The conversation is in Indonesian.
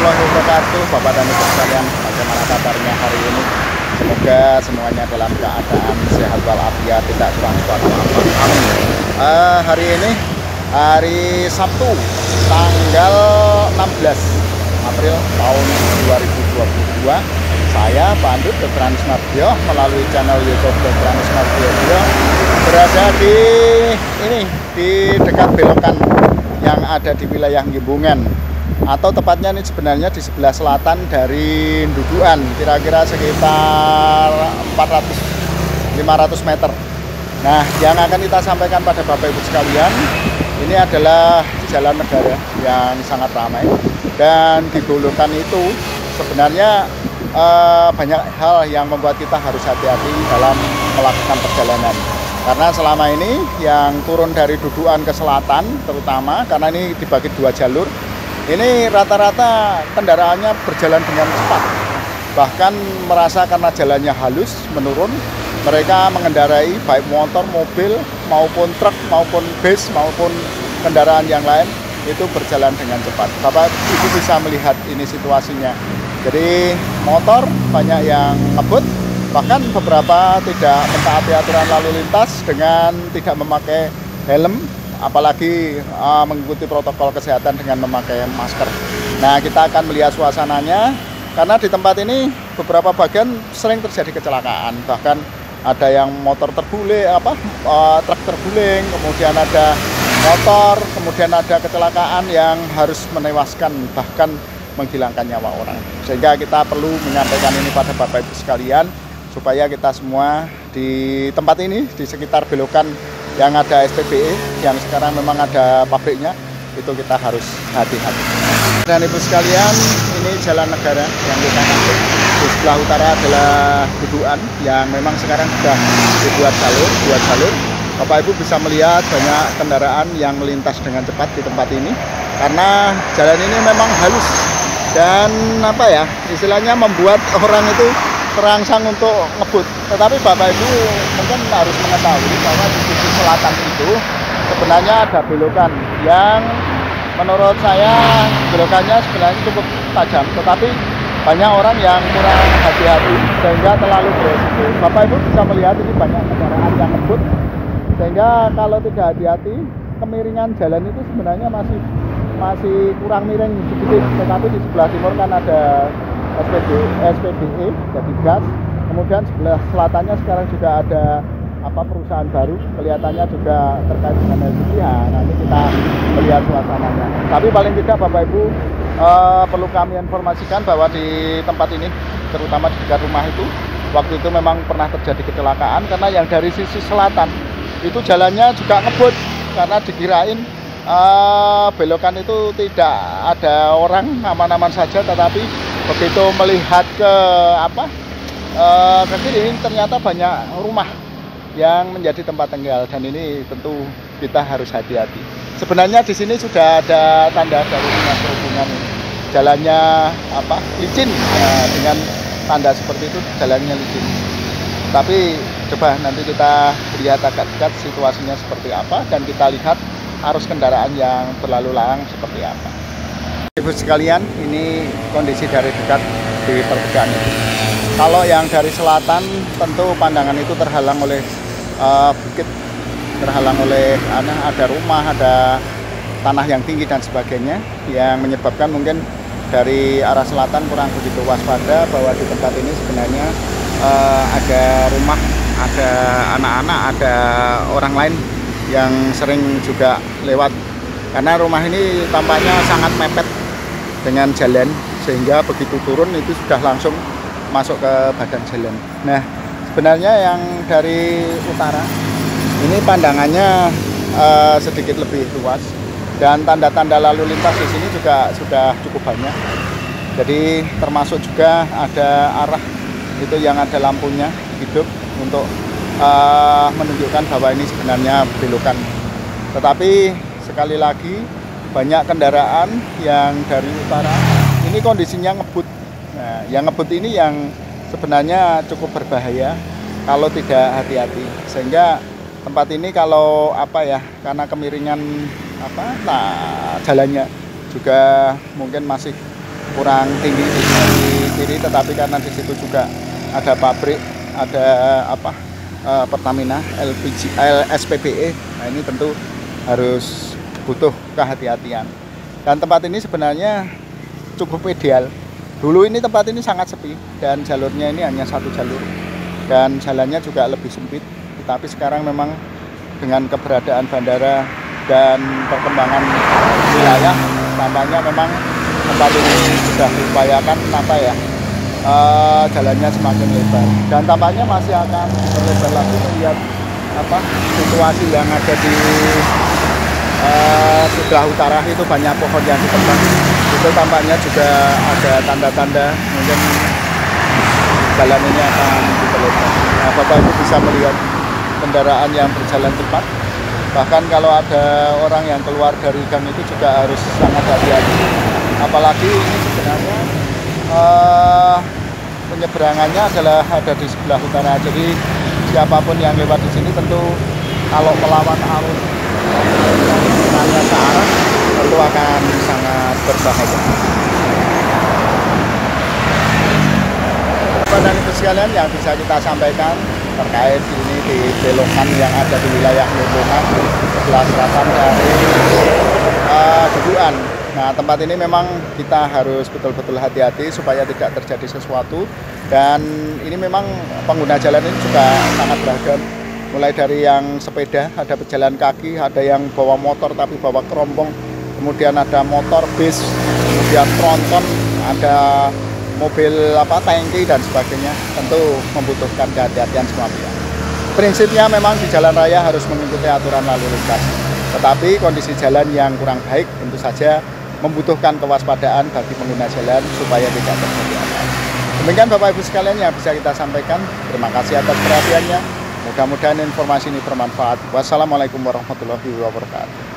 warahmatullahi wabarakatuh, Bapak dan Ibu sekalian. Bagaimana kabarnya hari ini? Semoga semuanya dalam keadaan sehat walafiat, tidak kurang suatu apa. Amin. Hari ini hari Sabtu, tanggal 16 April tahun 2022. Saya Pandut Dr. Anis Mardiono melalui channel YouTube Dr. Anis Mardiono berada di dekat belokan yang ada di wilayah Gimbungan, atau tepatnya ini sebenarnya di sebelah selatan dari Ndudukan, kira-kira sekitar 400-500 meter. Nah, yang akan kita sampaikan pada Bapak Ibu sekalian, ini adalah jalan negara yang sangat ramai, dan di belokan itu sebenarnya banyak hal yang membuat kita harus hati-hati dalam melakukan perjalanan. Karena selama ini yang turun dari Ndudukan ke selatan, terutama karena ini dibagi dua jalur, ini rata-rata kendaraannya berjalan dengan cepat. Bahkan merasa karena jalannya halus, menurun, mereka mengendarai baik motor, mobil, maupun truk, maupun bis, maupun kendaraan yang lain, itu berjalan dengan cepat. Bapak Ibu bisa melihat ini situasinya. Jadi motor banyak yang ngebut, bahkan beberapa tidak mentaati aturan lalu lintas dengan tidak memakai helm, apalagi mengikuti protokol kesehatan dengan memakai masker. Nah, kita akan melihat suasananya, karena di tempat ini beberapa bagian sering terjadi kecelakaan. Bahkan ada yang motor terguling, truk terguling, kemudian ada motor, kemudian ada kecelakaan yang harus menewaskan, bahkan menghilangkan nyawa orang. Sehingga kita perlu menyampaikan ini pada Bapak Ibu sekalian, supaya kita semua di tempat ini, di sekitar belokan yang ada SPBE, yang sekarang memang ada pabriknya, itu kita harus hati-hati. Dan Ibu sekalian, ini jalan negara yang kita masuk. Di sebelah utara adalah Ndudukan yang memang sekarang sudah dibuat dua jalur. Bapak Ibu bisa melihat banyak kendaraan yang melintas dengan cepat di tempat ini, karena jalan ini memang halus dan istilahnya membuat orang itu terangsang untuk ngebut. Tetapi Bapak Ibu mungkin harus mengetahui bahwa di sisi selatan itu sebenarnya ada belokan yang menurut saya belokannya sebenarnya cukup tajam, tetapi banyak orang yang kurang hati-hati sehingga terlalu beresiko. Bapak Ibu bisa melihat ini banyak kendaraan yang ngebut, sehingga kalau tidak hati-hati, kemiringan jalan itu sebenarnya masih kurang miring sedikit. Tetapi di sebelah timur kan ada SPBE, jadi gas. Kemudian sebelah selatannya sekarang juga ada perusahaan baru, kelihatannya juga terkait dengan LPG. Nanti kita melihat suasananya. Tapi paling tidak Bapak Ibu perlu kami informasikan bahwa di tempat ini, terutama di dekat rumah itu, waktu itu memang pernah terjadi kecelakaan, karena yang dari sisi selatan itu jalannya juga ngebut, karena dikirain belokan itu tidak ada orang, aman-aman saja. Tetapi begitu melihat ke kiri, ternyata banyak rumah yang menjadi tempat tinggal, dan ini tentu kita harus hati-hati. Sebenarnya di sini sudah ada tanda dari dinas perhubungan, jalannya licin, dengan tanda seperti itu jalannya licin. Tapi coba nanti kita lihat agak dekat situasinya seperti apa, dan kita lihat arus kendaraan yang berlalu lalang seperti apa. Ibu sekalian, ini kondisi dari dekat di pertigaan ini. Kalau yang dari selatan, tentu pandangan itu terhalang oleh bukit, terhalang oleh ada rumah, ada tanah yang tinggi dan sebagainya, yang menyebabkan mungkin dari arah selatan kurang begitu waspada bahwa di tempat ini sebenarnya ada rumah, ada anak-anak, ada orang lain yang sering juga lewat, karena rumah ini tampaknya sangat mepet dengan jalan, sehingga begitu turun itu sudah langsung masuk ke badan jalan. Nah, sebenarnya yang dari utara ini pandangannya sedikit lebih luas, dan tanda-tanda lalu lintas di sini juga sudah cukup banyak. Jadi termasuk juga ada arah itu yang ada lampunya hidup untuk menunjukkan bahwa ini sebenarnya belokan. Tetapi sekali lagi banyak kendaraan yang dari utara ini kondisinya ngebut. Nah, yang ngebut ini yang sebenarnya cukup berbahaya kalau tidak hati-hati, sehingga tempat ini kalau karena kemiringan jalannya juga mungkin masih kurang tinggi di sisi kiri, tetapi karena di situ juga ada pabrik, ada Pertamina, LPG, SPBE. Nah ini tentu harus butuh kehati-hatian. Dan tempat ini sebenarnya cukup ideal. Dulu ini tempat ini sangat sepi dan jalurnya ini hanya satu jalur dan jalannya juga lebih sempit. Tetapi sekarang memang dengan keberadaan bandara dan perkembangan wilayah, tampaknya memang tempat ini sudah diupayakan jalannya semakin lebar dan tampaknya masih akan berlebar lagi melihat situasi yang ada di sebelah utara itu banyak pohon yang ditebang. Itu tampaknya juga ada tanda-tanda mungkin jalan ini akan diperlebar. Nah, Bapak Ibu bisa melihat kendaraan yang berjalan cepat. Bahkan kalau ada orang yang keluar dari gang itu juga harus sangat hati-hati. Apalagi ini sebenarnya penyeberangannya adalah ada di sebelah utara. Jadi siapapun yang lewat di sini tentu kalau melawan arus ke arah tentu akan sangat berbahaya. Dan itu sekalian yang bisa kita sampaikan terkait ini di belokan yang ada di wilayah Lembongan sebelah selatan dari Dudukan. Nah tempat ini memang kita harus betul-betul hati-hati supaya tidak terjadi sesuatu, dan ini memang pengguna jalan ini juga sangat beragam, mulai dari yang sepeda, ada pejalan kaki, ada yang bawa motor tapi bawa kerompong, kemudian ada motor bis, kemudian tronton, ada mobil tangki dan sebagainya. Tentu membutuhkan kehati-hatian semua pihak. Prinsipnya memang di jalan raya harus mengikuti aturan lalu lintas, tetapi kondisi jalan yang kurang baik tentu saja membutuhkan kewaspadaan bagi pengguna jalan supaya tidak terjadi apa-apa. Demikian Bapak Ibu sekalian yang bisa kita sampaikan. Terima kasih atas perhatiannya. Mudah-mudahan informasi ini bermanfaat. Wassalamualaikum warahmatullahi wabarakatuh.